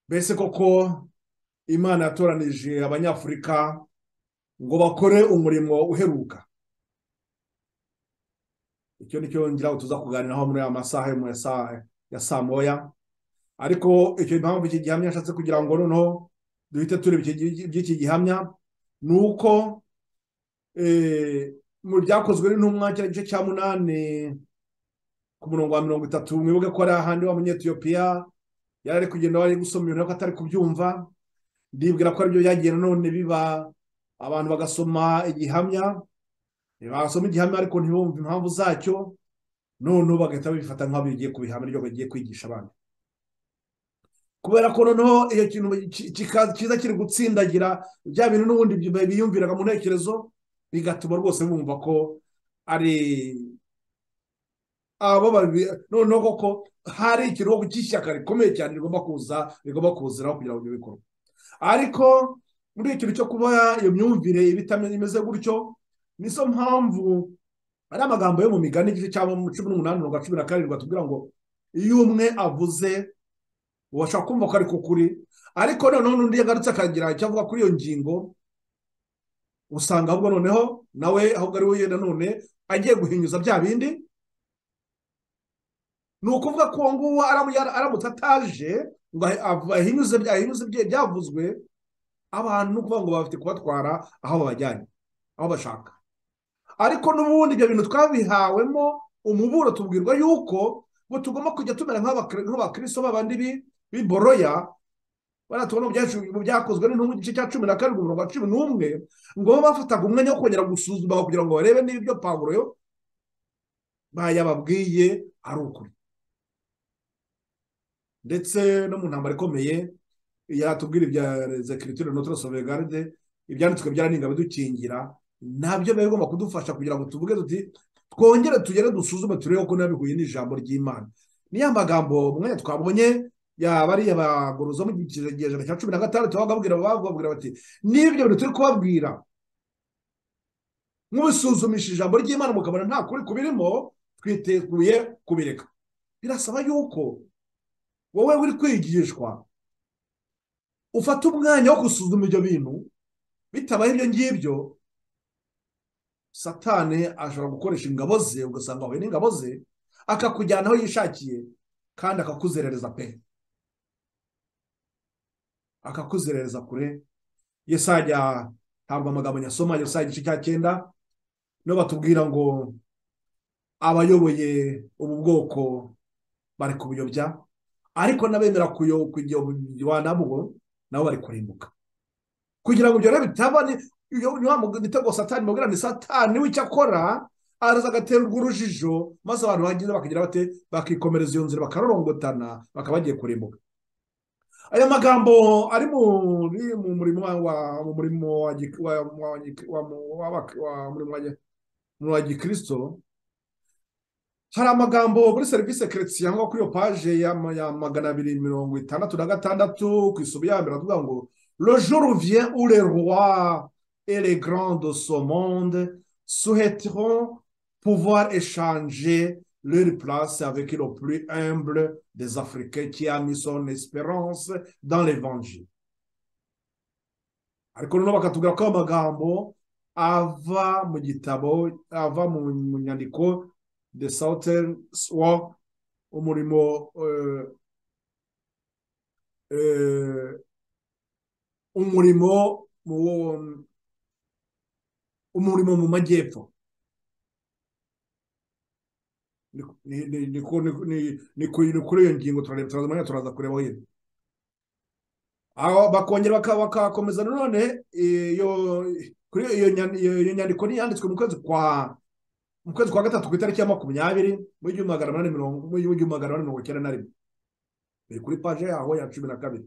mbese koko Imana yatoranije abanyafurika ngo bakore umurimo uheruka. Icyo nicyo ngira ngo tuza kuganiraho muri aya masaha yo mu ya saa moya. Ariko icyo impamvu iki gihamya nshatse kugira ngo noneho duhite tureba by'iki gihamya ni uko mu byakozwe n'intumwa igice cya munani ku murongo wa 30, mwibuke ko ari ahandi w'Umunyetiyopiya yari ari kugenda wari gusoma ibintu ariko atari kubyumva. Ndibwira ko aribyo byagiye none biba, abantu bagasoma igihamya ariko ntibumve impamvu zacyo, noneho bagahita babifata nk'aho bigiye kubihamya ibyo bagiye kwigisha abandi. Kubera ko noneho iyo kintu kiza kiri gutsindagira bya bintu n'ubundi biyumviraga mu ntekerezo, bigatuma rwose bumva ko ari abo noneho koko hari ikiruhuko cy'ishyaka rikomeye cyane rigomba kuziraho kugira ngo ibyo bikorwe. Ariko muri ikintu cyo kuba iyo myumvire imeze gutyo, nizo mpamvu ari amagambo yo mu Migani igice cya 18 na 17 batubwira ngo iyo umwe avuze ubasha kumva ko ari kukuri, ariko noneho n'undi yagarutse akagira icyo avuga kuri iyo ngingo, usanga ahubwo noneho nawe ahubwo ari we yenda none agiye guhinyuza bya bindi. Ni ukuvuga ko uwo nguwo aramutse ataje ngo ahinyuze byavuzwe, abantu ni ukuvuga ngo bafite kubatwara aho babajyanye, aho bashaka. Ariko n'ubundi ibyo bintu twabihawemo umuburo, tubwirwa yuko ngo tugomba kujya tumera nk'abakristo b'abandi b'iboroya baratubona mu byakozwe n'intumwa igice cya 17 umurongo wa 11, ngo bafataga umwanya wo kongera gusuzuma kugira ngo barebe niba ibyo Pawulo bayababwiye ari ukuri. Ndetse no mu ntambara ikomeye yatubwira ibya les écritures de notre sauvegarde, ibyanditswe byaraninga bidukingira, nabyo biba bigomba kudufasha kugira ngo tuvuge tuti twongere tugere dusuzume turebe ko nabihuye n'ijambo ry'Imana. Niya magambo mwanya twabonye yabari abagorozo mu kigejeje cya 16 bababwira bati nibyo bintu turi kubabwira mubisuzumishije ijambo ry'Imana mukabona nta kuri kubirimo, twiteguye kubireka. Birasaba yuko wowe uri kwigishwa ufata umwanya wo gusuzuma ibyo bintu. Bitabaye ibyo ngibyo, Satani ashobora gukoresha ingabo ze, ugasanga wahuye n'ingabo ze akakujyana aho yishakiye kandi akakuzerereza pe, akakuzerereza kure. Yesaya ntabwo amagambo nyasoma, Yesaya igice cya 9 no batubwira ngo abayoboye ubu bwoko bari kubuyobya, ariko n'abemera kuyobya nabo bari kurimbuka. Kugira ngo ibyo rero bitaba nitego Satani mubwira ni Satani w'icyo akora, araza agatera urujijo, maze abantu bagize bakagira bate bakikomereza iyo nzira bakarorongotana bakaba bagiye kurimbuka. Aya magambo ari mu murimo wa gikristo. Hari amagambo muri service chrétien ngo kuri yo page ya 266 ku isubi ya mbere avuga ngo le jour vient où les rois et les grands de ce monde souhaiteront pouvoir échanger leur place avec le plus humble des Africains qui a mis son espérance dans l'évangile. Ariko noneho bakatubwira ko amagambo ava mu gitabo, ava mu nyandiko de Southern War, umurimo mu majyepfo. Ni kuri iyo ngingo turaza kurebaho yine. Aho bakongera bakakomeza none kuri iyo nyandiko yanditswe mu kwezi kwa 3 ku itariki ya 20 mu 1891, biri kuri page yaho ya 12.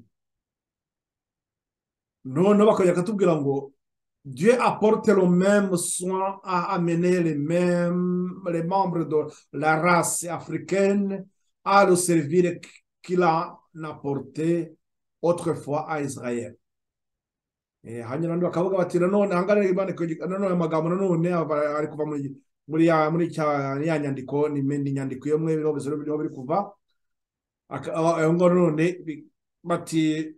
None bakajya katubwira ngo Dieu apporte le même soin à amener les membres de la race africaine à le servir qu'il a apporté autrefois à Israël. Hanyuma bakavuga bati none hangane amagambo none ari kuva muri ya nyandiko, ni nyandiko yo mwe biro biri kuva ngo none bati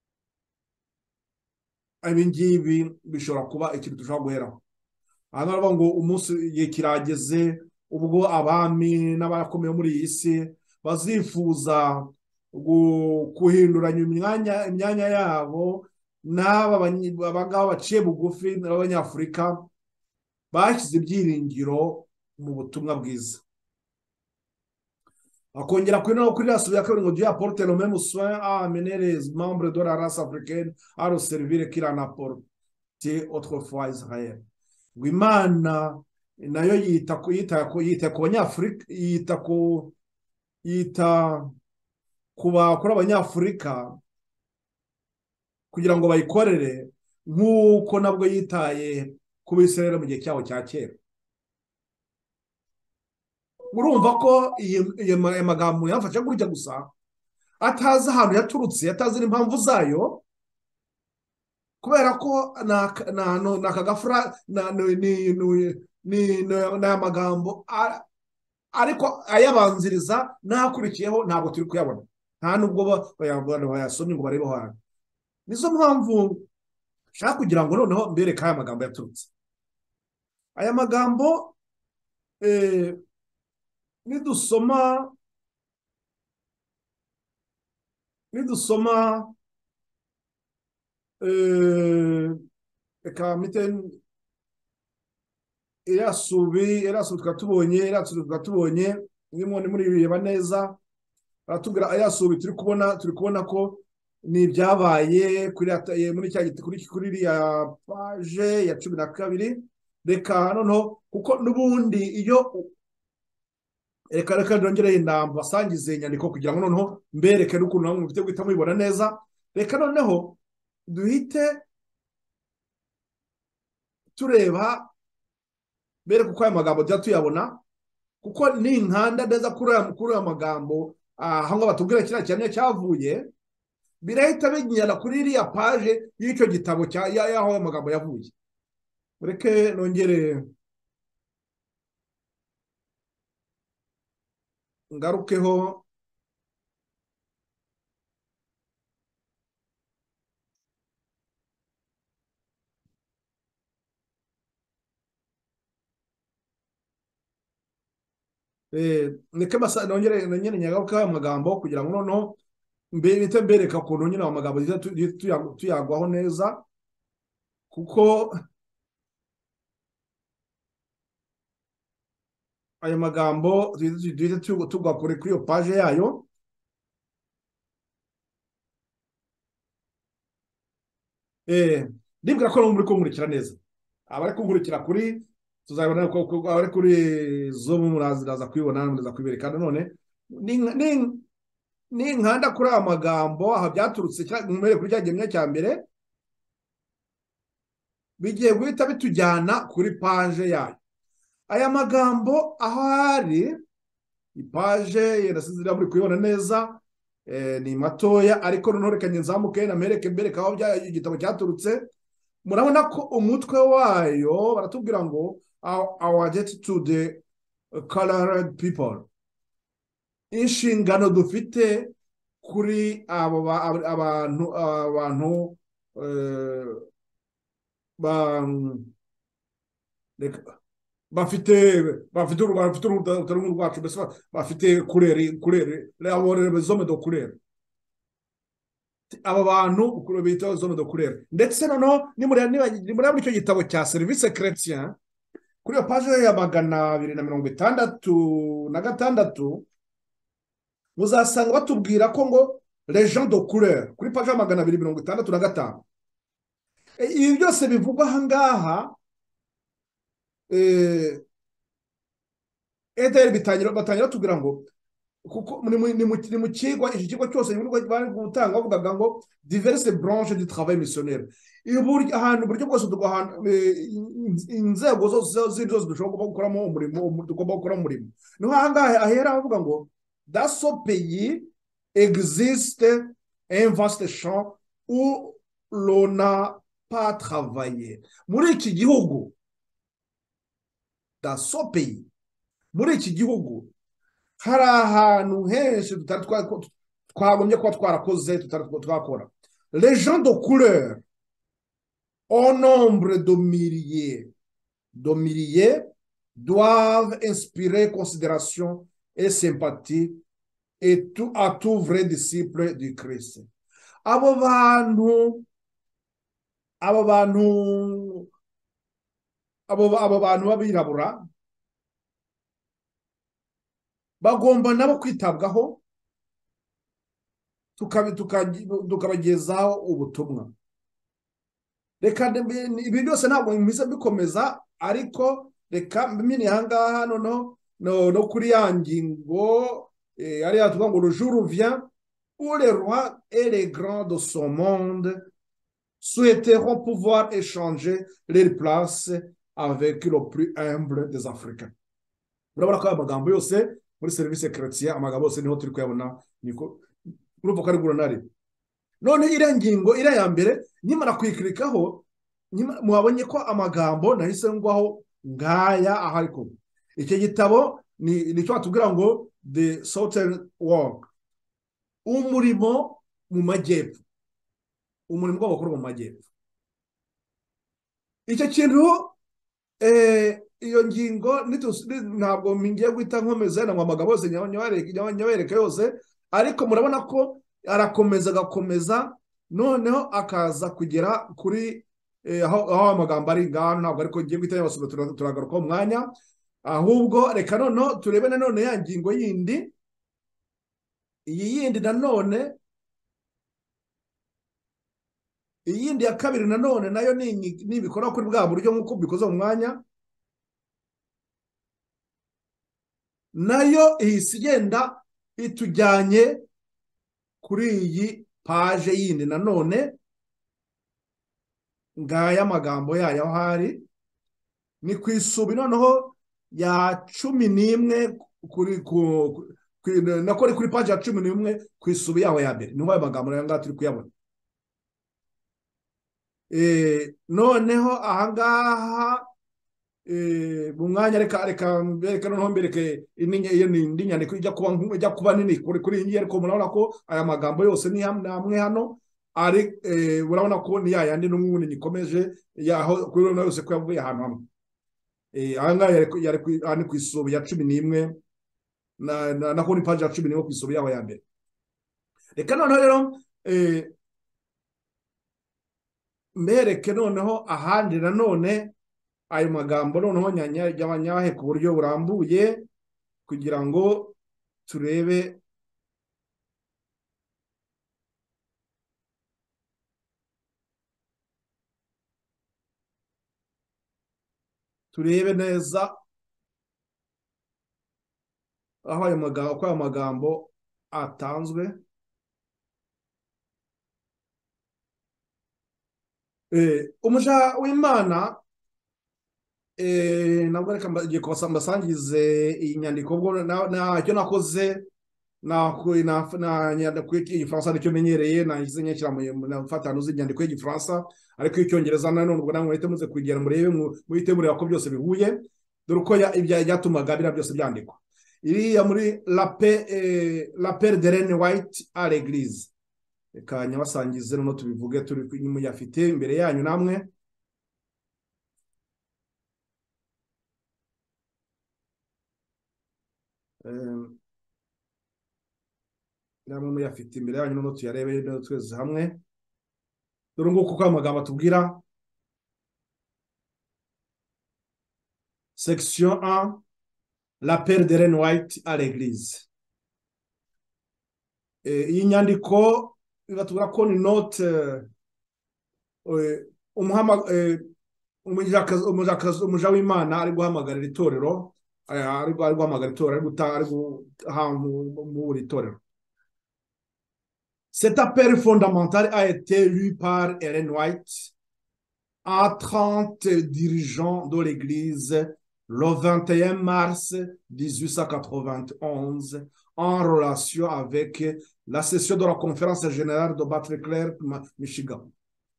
ibi ngibi bishobora kuba ikintu dushobora guheraho. aha ngaha ngo umunsi igihe kirageze ubwo abami n'abakomeye muri iyi si bazifuza guhinduranya imyanya yabo abangaba baciye bugufi n'abanyafurika bashyize ibyiringiro mu butumwa bwiza. akongera kuri la ya kabiri ngo Dieu apporte le même soin à amener les membres de la race africaine à le servir qu'il en apporté autrefois Israël. ngo Imana nayo yita ku banyafurika, yita kuri abanyafurika kugira ngo bayikorere nk'uko nabwo yitaye ku Bisirayeli mu gihe cyabo cya kera. urumva ko iyi magambo yamfasha gutya gusa, atazi ahantu yaturutse, atazi n'impamvu zayo, kubera ko ni akagafura, ni amagambo ariko ayabanziriza n'akurikiyeho ntabwo turi kuyabona, nta nubwo bayasomye ngo barebe hantu. nizo mpamvu nshaka kugira ngo noneho mbereke aya magambo yaturutse. aya magambo nidusoma reka mite irasubi tukatubonye nimone muri bireba neza, baratubwira ayasubi turi kubona ko ni ibyabaye kuri iriya paje ya 12. reka noneho kuko n'ubundi iyo reka ndongere inamba basangize inyandiko kugira ngo noneho mbereke n'ukuntu namwe mufite guhita mubibona neza. reka noneho duhite tureba bereke uko aya magambo tujya tuyabona, kuko ni inkanda neza kuri aya magambo aho batubwira kiriya cyane cyavuye, birahita binyana kuri iriya paje y'icyo gitabo y'aho aya magambo yavuye. reke nongere ngarukeho nongere nyagarukeho amagambo kugira ngo noneho mbereka ukuntu nyine amagambo tuyagwaho neza, kuko aya magambo duhita tugwa kuri iyo paje yayo. ndibwira ko muri kunkurikira neza, abari kunkurikira kuri tuzabona ko abari kuri Zoom muraza kwibona, muraza kwibereka none ni inkanda kuri aya magambo aha byaturutse kuri cya gihembwe cya mbere, bigiye guhita bitujyana kuri paje yayo. aya magambo aho ari ipaje yerasize muri kuyibona neza, ni matoya ariko noneho reka nzamuke mbereke aho igitabo cyaturutse. murabona ko umutwe wayo baratubwira ngo our debt to the colored people, inshingano dufite kuri abantu bafite uruhu rwacu, mbese bafite kurere zone do kurere, aba bantu bita zone do kurere. ndetse noneho nimureba muri icyo gitabo cya Service Chrétien kuri iyo paje ya 266 muzasanga batubwira ko ngo les gens de couleur kuri paje ya 265. ibi byose bivugwa aha ngaha batangira tubwira ngo kuko ni mu kigo, iki kigo cyose bari gutanga bavugaga ngo diverses branches du travail missionnaire, uburyo bwose inzego zose dushobora gukoramo umurimo, tugomba gukora umurimo. niho aha ngaha ahera avuga ngo dans ce pays existe un vaste champ où l'on n'a pas travaillé. muri iki gihugu, dans ce pays, muri iki gihugu hari ahantu henshi twagombye kuba twarakoze twakora. Les gens de couleur au nombre de milliers doivent inspirer considération et sympathie et à tout vrai disciple du Christ. Abo bantu abo bantu abo bantu b'abirabura bagomba nabo kwitabwaho, tukabagezaho ubutumwa. Reka ibi byose ntabwo biza bikomeza, ariko reka mbimene ahangaha no kuri ya ngingo ariya tuvuga ngo le jour vient où les rois et les grands de son monde souhaiteront pouvoir échanger leur place avec le plus humble des Africains. Urabona ko aya magambo yose muri service chrétien, amagambo yose niho turi kuyabona, niko urumva ko ari guronari. None iriya ngingo iriya ya mbere nyimara kuyikirikaho, mwabonye ko amagambo nahise ngwaho ngaya aha, ariko icyo gitabo ni cyo batubwira ngo the southern work, umurimo mu majyepfo, umurimo w'abakuru mu majyepfo. Icyo kintu iyo ngingo ntabwo mingiye guhita nkomeza na amagambo yose nyawereka yose, ariko murabona ko arakomeza agakomeza, noneho akaza kugera kuri aho amagambo ari ngaho. Ntabwo ariko ngiye guhita yabasura, turagaruka mu mwanya, ahubwo reka noneho turebe nanone ya ngingo yindi, iyi yindi nanone, iyindi ya kabiri nanone nayo nibikora kuri bwa buryo nk'uko bikoze mu mwanya, nayo ihise igenda itujyanye kuri iyi paje yindi nanone, ngaya amagambo yayo aho hari, ni ku isubi noneho ya 11 kuri paje ya 11 ku isubi yaho ya mbere, niho ayo magambo nayo ngaho turi kuyabona. Noneho ahangaha mu mwanya reka noneho mbereke indi nyandiko ijya kuba nini kuri iyi, ariko murabona ko aya magambo yose ni hamwe hano ari, urabona ko ni yayandi n'umwuni nikomeje yaho kuri no yose ko yavuye ahantu hamwe. Ahangaha yari ku isubi ya 11 na kuri page ya 11 ku isubi yaho ya mbere. Reka noneho rero mbereke noneho ahandi nanone ayo magambo noneho nyahe ku buryo burambuye, kugira ngo turebe neza aho ayo magambo atanzwe. Umuja w'Imana nabwo reka ngiye kubasangize iyi nyandiko, ubwo icyo nakoze nyandiko y'igifaransa nicyo menyereye, nagize nyakira mfatano z'inyandiko y'igifaransa, ariko icyongereza nanone ubwo namwe muhite muze kugera murebe, muhite mureba ko byose bihuye, dore uko byatumaga biriya byose byandikwa. Iriya muri la Père d'Ellen White à l'église, reka nyabasangize noneho tubivuge turi muyafite imbere yanyu namwe. Namwe muyafite imbere yanyu noneho tuyarebe twese hamwe. Dore nguko ko amagambo atubwira. Section 1, la Père d'Ellen White à l'église. Iyi nyandiko ibatubwira ko ni note umuja w'Imana ari guhamagarira itorero, ari guhamagara itorero, ari guhambura itorero. Cet appel fondamental a été lu par Ellen White à 30 dirigeants de l'Église le 21 mars 1891 en relation avec la session de la conférence générale de Battle Creek, Michigan.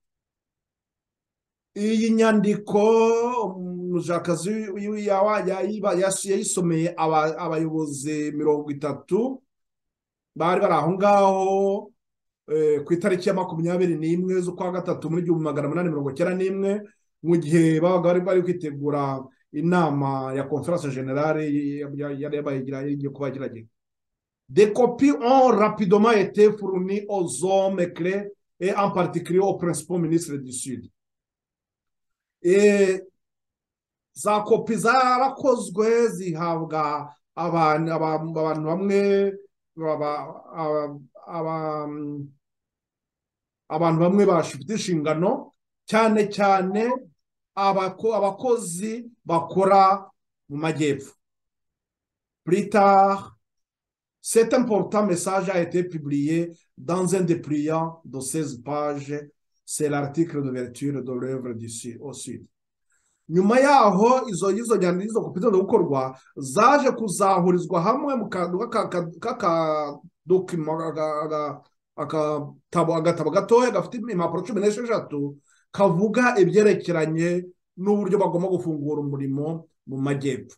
Iyi nyandiko umujakazi yayisomeye abayobozi 30 bari bari aho ngaho ku itariki ya 21 z'ukwa gatatu muri 1891, mu gihe babaga bari kwitegura inama ya conference générale igiye kuba yagiranye. Des copies ont rapidement été fournies aux hommes clés et en particulier aux principaux ministres du Sud. Et za kopi zarakozwe zihabwa abantu bamwe abantu bamwe bafite inshingano, cyane cyane abakozi bakora mu majyepfo. Plus tard, cet important message a été publié dans un dépliant de 16 pages. C'est l'article d'ouverture de l'œuvre au Sud. Nyuma yaho izo nyandiko kopi zo gukorwa zaje kuzahurizwa hamwe mu kantu agatabo gatoya gafite impapuro 16 kavuga ibyerekeranye n'uburyo bagomba gufungura umurimo mu majyepfo.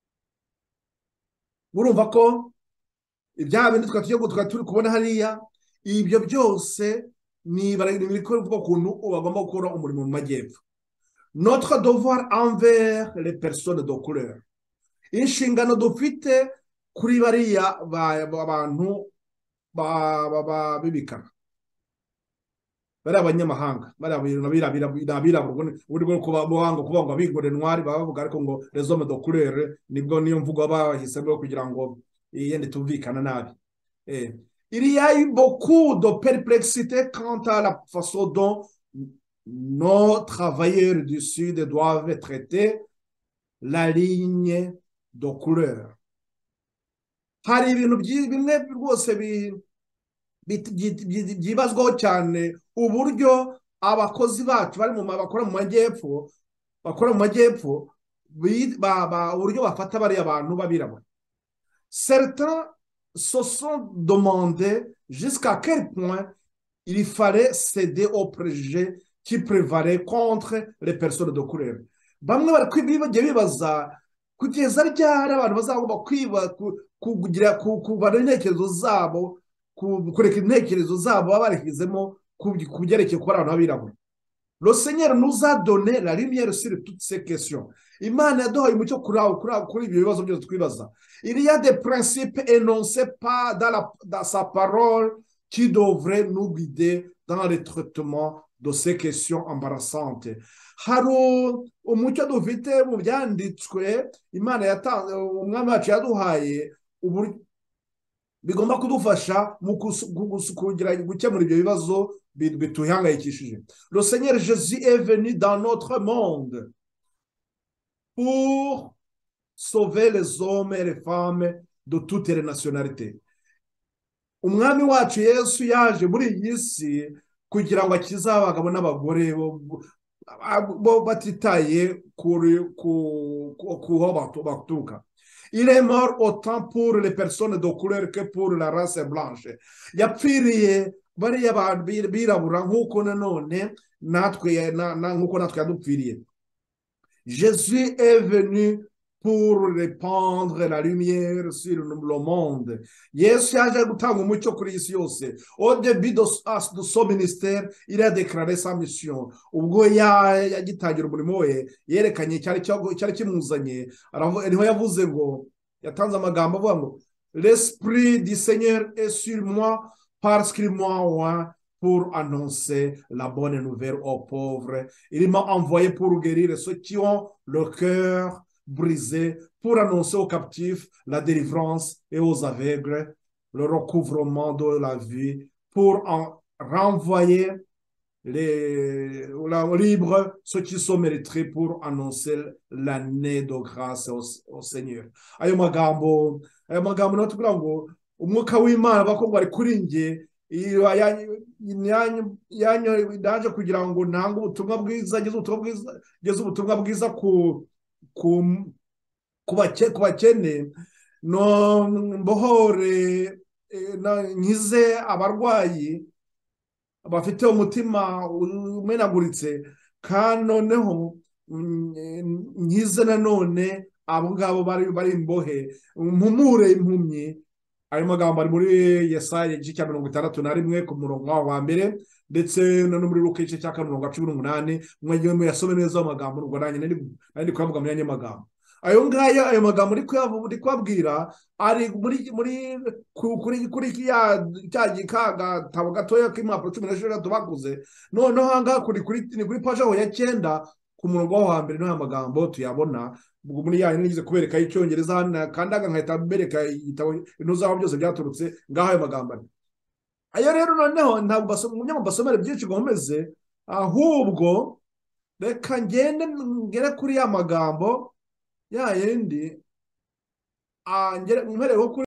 Murumva ko ibya bindi turi kubona hariya, ibyo byose ni bikorwa ukuntu bagomba gukora umurimo mu majyepfo. Notre devoir envers les personnes de couleur, inshingano dufite kuri bariya abantu b'ibikara, bari abanyamahanga, bari abirabura, uburyo kuvuga ngo abigore ntwari bavuga, ariko ngo les hommes de couleur nibwo niyo mvugo bahisemo kugira ngo yende tumvikana nabi. Il y a eu beaucoup de perplexité quant à la façon dont nos travailleurs du Sud doivent traiter la ligne de couleur. Hari ibintu bimwe rwose byibazwaho cyane, uburyo abakozi bacu bakora mu majyepfo uburyo bafata bariya abantu babirabura. Certains se sont demandé jusqu'à quel point il fallait céder aux préjugés qui prévalaient contre les personnes de couleur. Bamwe bagiye bibaza kugeza ryari abantu bazagomba kubara intekerezo zabo, kureka intekerezo zabo baba barekizemo ku byerekeye kuba abantu b'abirabura. Le Seigneur nous a donné la lumière sur toutes ces questions. Imana yaduhaye umucyo kuri ibyo bibazo byose twibaza. Il y a des principes énoncés pas dans sa parole qui devraient nous guider dans le traitement de ces questions embarrassantes. Hari umucyo dufite mu byanditswe Imana yatanze, umwami wacu yaduhaye, bigomba kudufasha mu gukemura ibyo bibazo bituhangayikishije. Le Seigneur Jésus est venu dans notre monde pour sauver les hommes et les femmes de toutes les nationalités. Umwami wacu Yesu yaje muri iyi si kugira ngo akize abagabo n'abagore bo batitaye kuho baturuka. Il est mort autant pour les personnes de couleur que pour la race blanche. Yapfiriye bariya birabura nk'uko nanone natwe yadupfiriye. Jésus est venu pour répandre la lumière sur le monde. Yesu yaje gutanga umucyo kuri isi yose. Au début de son ministère, il a déclaré sa mission. Ubwo yagitangira umurimo we, yerekanye cyari kimuzanye, niho yavuze ngo, yatanze amagambo avuga ngo, l'esprit du Seigneur est sur moi parce qu'il m'a envoyé pour annoncer la bonne nouvelle aux pauvres. Il m'a envoyé pour guérir ceux qui ont le cœur brisé, pour annoncer aux captifs la délivrance et aux aveugles le recouvrement de la vie, pour en renvoyer libre ceux qui sont mérités, pour annoncer l'année de grâce au Seigneur. Ayo magambo natubwira ngo umwuka w'Imana bako bari kuri nge yaje kugira ngo ntange ubutumwa bwiza, ngeze ubutumwa bwiza ku bakene, no mbohore nkize abarwayi bafite umutima umenaguritse, kandi noneho nkize nanone abo ngabo bari imbohe, mpumure impumyi, ayo magambo ari muri Yesaya igice cya 61 ku murongo wa mbere, ndetse no muri Luka igice cya 18. Mwagiye muyasome neza amagambo, ubwo nanjye nari kuyavuga mu magambo. Ayo ngayo, ayo magambo ndi kubabwira ari kuri cya gatabo gatoya k'impapuro 16 baguze. Noneho ahangaha kuri paje aho ya 9 ku murongo wa mbere n'aya magambo tuyabona. Ubwo muri ya nigize kubereka icyongereza hano, kandi nkahita bereka igitabo intuzaho byose byaturutse ngaho ayo magambo ari. Ayo rero noneho ntabwo basomera byinshi gomeze, ahubwo reka ngere kuri ya magambo ya yindi, ngere kuri